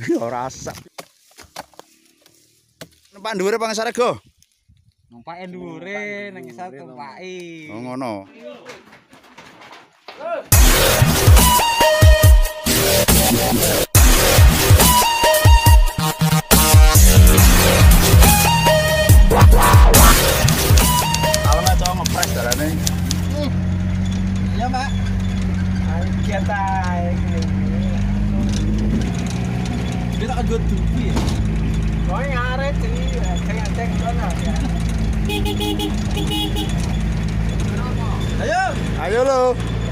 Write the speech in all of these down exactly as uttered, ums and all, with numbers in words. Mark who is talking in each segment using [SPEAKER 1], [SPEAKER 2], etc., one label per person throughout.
[SPEAKER 1] Ora asap. Numpak dhuwure apa ngisore go?
[SPEAKER 2] Numpake dhuwure nang ngisor tumpaki.
[SPEAKER 1] Oh ngono. Awalnya cowok ngepres dalane.
[SPEAKER 2] Iya, Mbak. Ayo kita ini. Kita agak dupi ya. Kau ngaret sih, cek-cek sana ya. Ayo.
[SPEAKER 1] Ayo lo.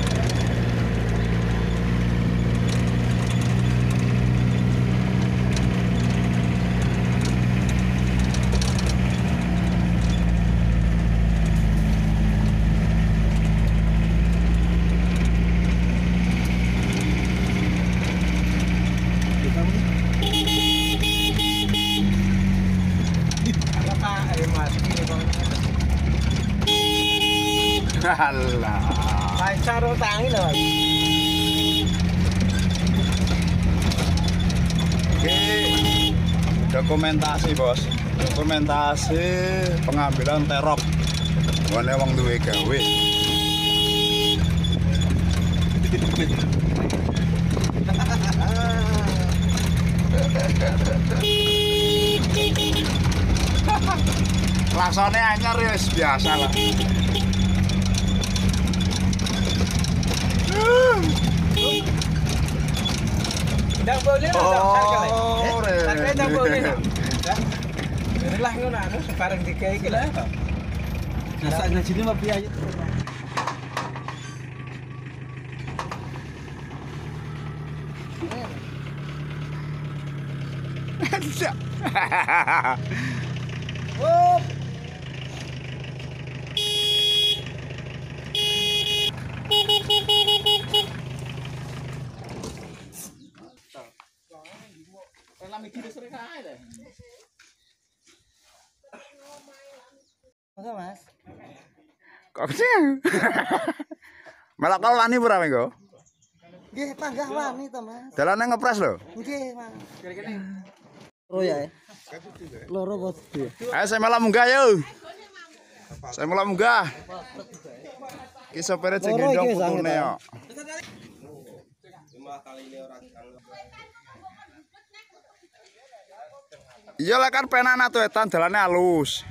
[SPEAKER 1] Alah.
[SPEAKER 2] Pacar tangi loh.
[SPEAKER 1] Oke. Dokumentasi, Bos. Dokumentasi pengambilan terop. Ngene wong duwe gawe. Rasane anyar ya biasa lah.
[SPEAKER 2] Ndang boleh lah, sarkale.
[SPEAKER 1] Oh,
[SPEAKER 2] Sarkale ndang boleh lah. Lah ngono anu sekarang dikai iki lah. Nasa ngajine mah piye aja. Oh. Masa Mas?
[SPEAKER 1] Kok sih? Malah kau wani pura mengko?
[SPEAKER 2] Nggih, panggah wani to, Mas.
[SPEAKER 1] Dalane ngepres lho.
[SPEAKER 2] Nggih, Mas. Loro ya. Loro bos.
[SPEAKER 1] Ayo saya malah munggah yo. Saya malah munggah. Ki sopere sing gendong putune yo. Iya lah kan penana tuh etan dalane halus.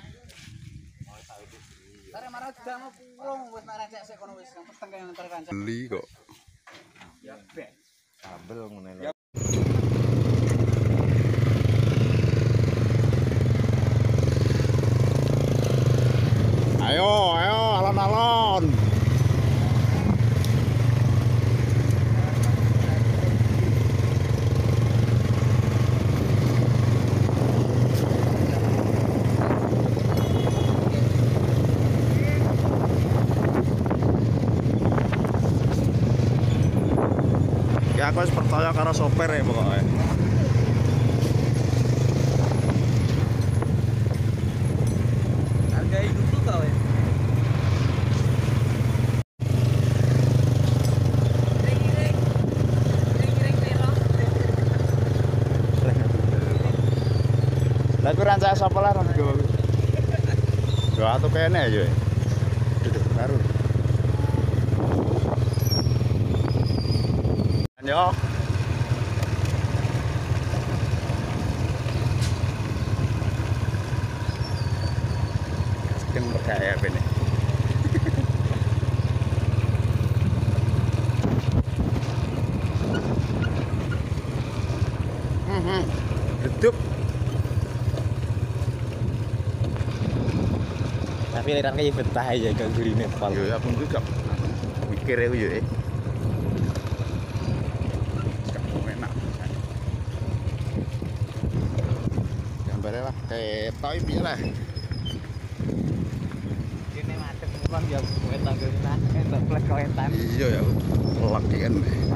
[SPEAKER 1] Beli kok.
[SPEAKER 3] Kabel ngene.
[SPEAKER 1] Ayo, ayo alon-alon. Ya aku harus percaya karo sopir ya pokoknya.
[SPEAKER 2] Harga hidup tuh tau ya.
[SPEAKER 1] Lah ku rancak sapa lah rong go. Yo atuh kene yo. Duduk baru. Yo. Sekian berkaya apa ini? Hmm, hidup.
[SPEAKER 3] Tapi liran kayak betah aja ke gurine pal.
[SPEAKER 1] Yo aku juga mikir aku yo. Lah ketok iki piye lah.
[SPEAKER 2] Kene macet bang ya wetan kene entuk plek wetan.
[SPEAKER 1] Iya ya. Lagi kan.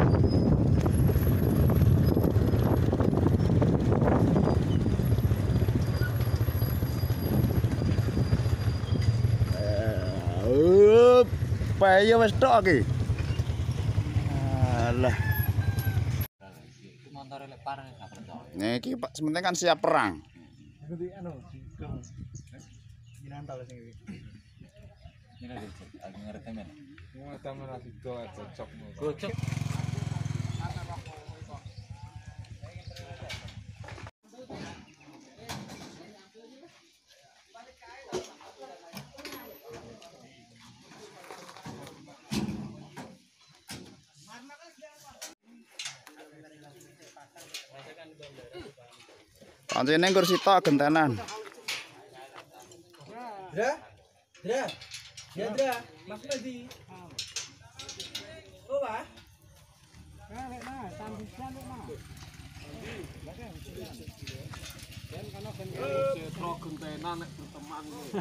[SPEAKER 1] Eh, payo wis tok iki. Alah.
[SPEAKER 2] Motor
[SPEAKER 1] Nih iki Pak, sementing kan siap perang.
[SPEAKER 2] Nanti anu dinantal sing iki.
[SPEAKER 3] Ini lho, aku ngerti men.
[SPEAKER 2] Mau tamu nasi go cocok.
[SPEAKER 3] Gocok.
[SPEAKER 1] Pancene kursi tok gentenan.
[SPEAKER 2] Dra. Dra. Ya Dra, Mas Ladi. Oh, Pak. Nah, nek nah, sambusan nek nah. Dan kana ben setro gentenan nek berteman kuwi.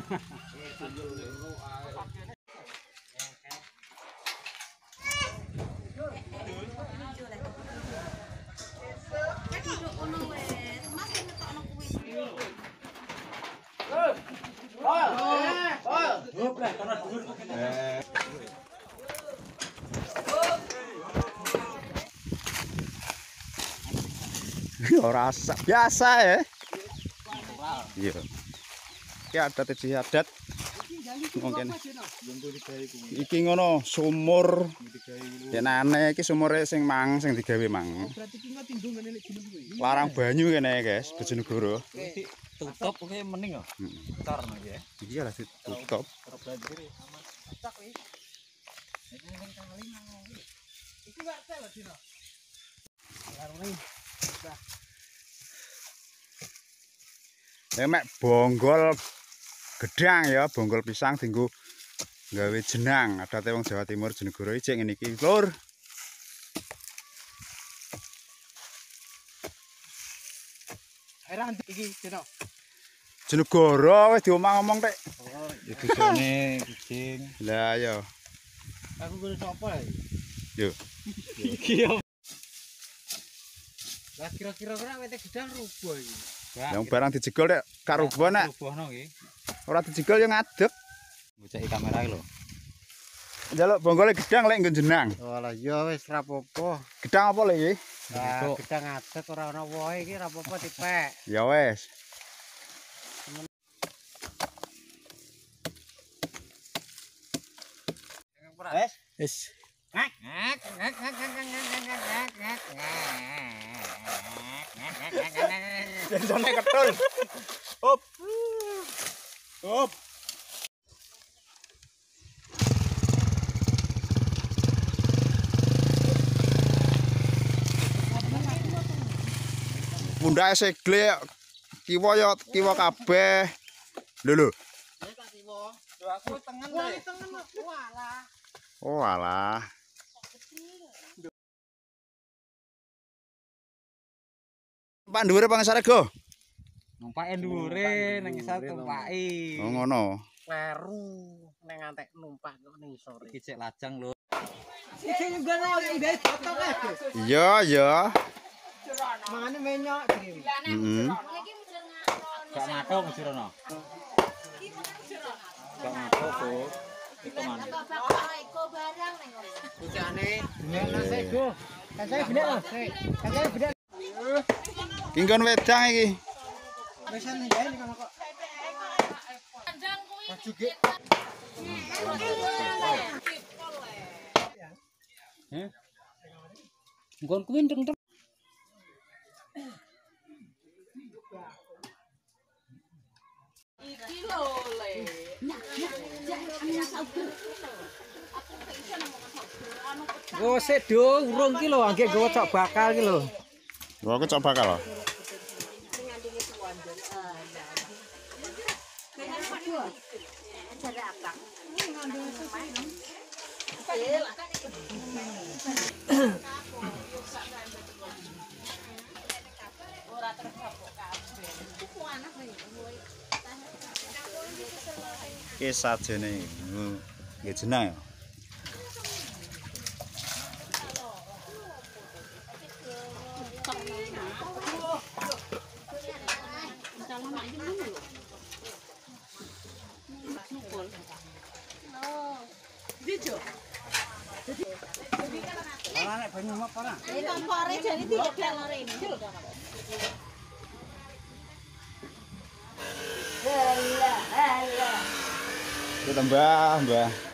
[SPEAKER 1] Ora rasa biasa ya. Iya. Iki adat istiadat. Mungkin iki ngono sumur yenane iki sumure sing mang sing digawe mang.
[SPEAKER 2] Berarti ki ngatindung ngene lek jeneng kuwi.
[SPEAKER 1] Larang banyu kene guys, Bojonegoro.
[SPEAKER 3] Tutup oke mending kok. Tor iki ya.
[SPEAKER 1] Iya lah ditutup.
[SPEAKER 2] Iki gak telo dino.
[SPEAKER 1] Ya mek bonggol gedang ya, bonggol pisang dienggo gawe jenang. Adate wong Jawa Timur Bojonegoro iki ngene iki, Lur.
[SPEAKER 2] Era iki dino.
[SPEAKER 1] Bojonegoro wis diomong-omong tek.
[SPEAKER 3] Oh, ya bojone kucing.
[SPEAKER 1] Lah ya.
[SPEAKER 2] Aku kudu sapa ya?
[SPEAKER 1] Yo.
[SPEAKER 2] Iki ya. Lah kira-kira ora wete gedang rubuh iki.
[SPEAKER 1] Yang barang dijegol nek karubo nek
[SPEAKER 3] Rubuhno iki.
[SPEAKER 1] ora dijegol ya ngadeg.
[SPEAKER 3] Boceki kamera iki lho.
[SPEAKER 1] Njaluk bonggole gedang lek nggo jenang.
[SPEAKER 2] Oh lah ya wis ra apa-apa.
[SPEAKER 1] Gedang apa lek iki?
[SPEAKER 2] Lah gedang adet ora ana wohe iki ra apa-apa dipek.
[SPEAKER 1] Ya wes.
[SPEAKER 2] Wes.
[SPEAKER 1] Wis. Jane ketul. Hop. Hop. Pundake segle kiwa ya kiwa kabeh. Lho lho.
[SPEAKER 2] Aku tengen lho. Tengen walah.
[SPEAKER 1] Oh alah. Pak dhuwure pangesare go.
[SPEAKER 3] Numpake dhuwure nang isor tumpaki.
[SPEAKER 1] Oh ngono.
[SPEAKER 2] Kleru ning ngantek numpak kok ning sore.
[SPEAKER 3] Iki cek lajang lho.
[SPEAKER 2] Iki juga lagi guys, foto guys.
[SPEAKER 1] Iya, iya.
[SPEAKER 2] Mangane menyok iki.
[SPEAKER 1] Heeh.
[SPEAKER 3] Gak ngathok Jirono. Gak ngathok kok. Itu mana?
[SPEAKER 4] Eko barang ning ngono.
[SPEAKER 2] Bocane bener sik go. Kancane bener lho. Kancane bener.
[SPEAKER 1] Kingkon wedang iki.
[SPEAKER 2] Wisan nindai ning kono kok.
[SPEAKER 4] Kandang kuwi.
[SPEAKER 2] Juga.
[SPEAKER 3] Heh. Nggon kuwi ndeng
[SPEAKER 4] Iki lho le.
[SPEAKER 2] Oh sik do urung ki lho anggek gowo cok bakal ki lho.
[SPEAKER 1] Gua aku coba kalau. Kisah jene nggih jenang ya. Ora nek
[SPEAKER 2] banyu apa ora?
[SPEAKER 4] Ini kompore jadi tidak kelore ini.
[SPEAKER 1] Itu mbah, mbah.